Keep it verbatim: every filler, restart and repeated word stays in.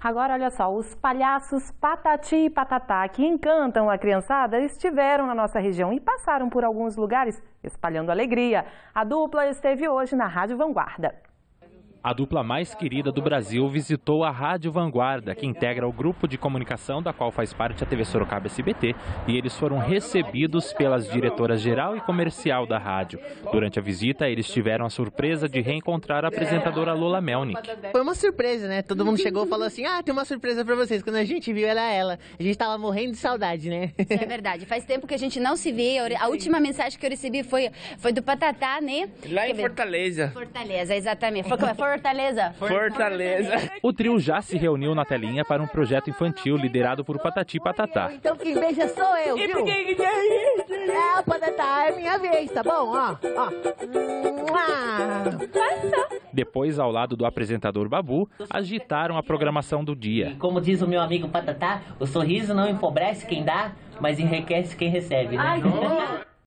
Agora, olha só, os palhaços Patati e Patatá, que encantam a criançada, estiveram na nossa região e passaram por alguns lugares espalhando alegria. A dupla esteve hoje na Rádio Vanguarda. A dupla mais querida do Brasil visitou a Rádio Vanguarda, que integra o grupo de comunicação da qual faz parte a T V Sorocaba S B T, e eles foram recebidos pelas diretoras geral e comercial da rádio. Durante a visita, eles tiveram a surpresa de reencontrar a apresentadora Lola Melnick. Foi uma surpresa, né? Todo mundo chegou e falou assim, ah, tem uma surpresa pra vocês. Quando a gente viu, era ela. A gente tava morrendo de saudade, né? Isso é verdade. Faz tempo que a gente não se vê. A última mensagem que eu recebi foi, foi do Patatá, né? Lá em Fortaleza. Fortaleza, exatamente. Foi, Fortaleza. Fortaleza. O trio já se reuniu na telinha para um projeto infantil liderado por Patati e Patatá. Então quem beija sou eu, viu? É, o Patatá é minha vez, tá bom? Ó, ó. Depois, ao lado do apresentador Babu, agitaram a programação do dia. Como diz o meu amigo Patatá, o sorriso não empobrece quem dá, mas enriquece quem recebe, né?